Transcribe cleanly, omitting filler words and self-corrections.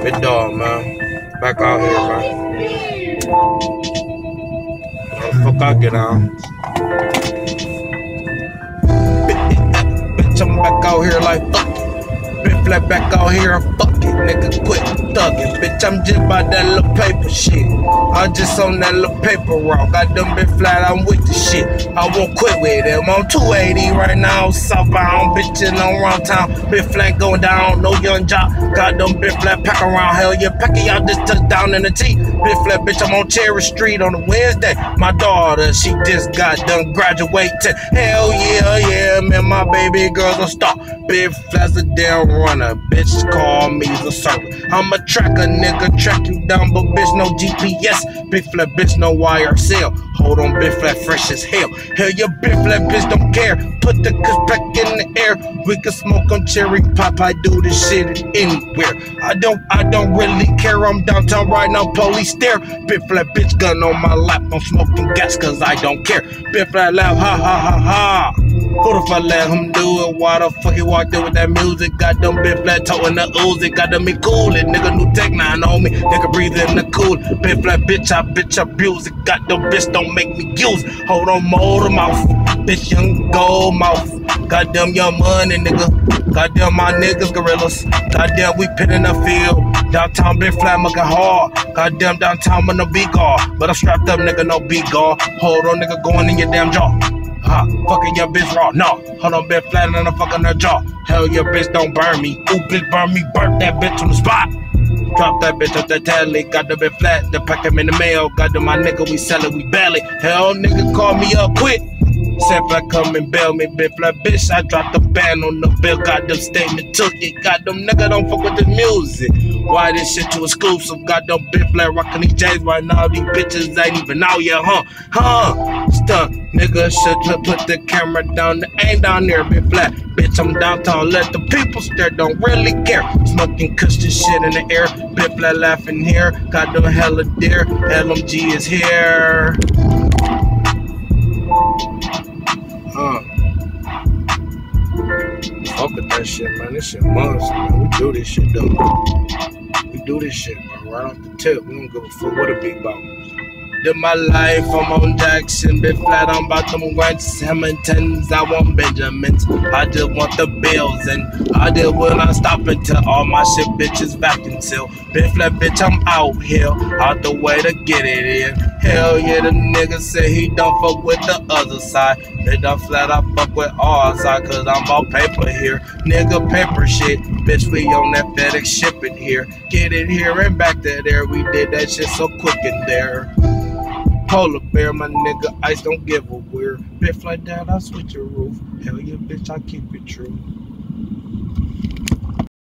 Big dog, man. Back out here, man. How the fuck I get on? Bitch, I'm back out here like fuck it. Big flat back out here and fuck it. Nigga, quit thuggin'. Bitch, I'm just about that little paper shit. I'm just on that little paper rock. Got them big flat, I'm with the shit. I won't quit with them. I'm 280 right now, southbound. Bitchin' on round town. Big flat going down, no young job. Got them big flat pack around. Hell yeah, packing y'all just touched down in the T. Big flat bitch, I'm on Cherry Street on a Wednesday. My daughter, she just got done graduating. Hell yeah, yeah, man, my baby girl's a star. Big flat's a damn runner. Bitch, call me the server. I'm a tracker, nigga, track you down, but bitch, no GPS. Big flat bitch, no YRCL. Hold on, big flat, fresh as hell. Hell yeah, big flat bitch, don't care. Put the cuss back in the air. We can smoke on cherry pop. I do this shit anywhere. I don't really care. I'm downtown right now, police stare. Big flat bitch, gun on my lap. I'm smoking gas cause I don't care. Big flat laugh, ha ha ha ha. What if I let him do it? Why the fuck he walked in with that music? Got them big flat toting the Uzi. Got them me cool it. Nigga, new Tech 9 on me. Nigga, breathe in the cool. Big flat bitch, I bitch abuse it. Got them bitch, don't make me use it. Hold on, motor mouth. Bitch, young gold mouth. Goddamn young money, nigga. Goddamn my niggas gorillas. Goddamn we pin in the field. Downtown big flat mucking hard. Goddamn downtown with no B-guard. But I'm strapped up, nigga, no B-guard. Hold on, nigga, going in your damn jaw. Ha, fucking your bitch raw. No, hold on, bitch flat and I'm fucking her jaw. Hell, your bitch don't burn me. Ooh, bitch burn me, burn that bitch on the spot. Drop that bitch up the tally. Got the bitch flat, the pack him in the mail. Got the my nigga, we sell it, we belly. Hell, nigga, call me up quick. Said flat come and bail me, big flat bitch. I dropped the band on the bill. Got them statement, took it. Got them nigga don't fuck with the music. Why this shit too exclusive? Got them big flat rockin' these J's right now. These bitches ain't even out yet, huh? Stuck, nigga should put the camera down. Ain't down there, big flat. Bitch, I'm downtown. Let the people stare. Don't really care. Smoking cushion shit in the air. Big flat laughing here. Got them hella deer. LMG is here. Fuck with that shit, man. This shit monster, man. We do this shit, though. We do this shit, bro. Right off the tip. We don't give a fuck what it be about. Live my life, I'm on Jackson. Big flat, I'm about them whites, Hamiltons. I want Benjamins. I just want the bills, and I just will not stop until all my shit bitches vacuum seal. Big flat, bitch, I'm out here, out the way to get it in. Hell yeah, the nigga say he don't fuck with the other side. Bitch, I'm flat, I fuck with all sides, cause I'm all paper here. Nigga, paper shit. Bitch, we on that FedEx shipping here. Get it here and back to there. We did that shit so quick in there. Polar bear, my nigga, ice don't give a weird. Bitch like that, I switch your roof. Hell yeah, bitch, I keep it true.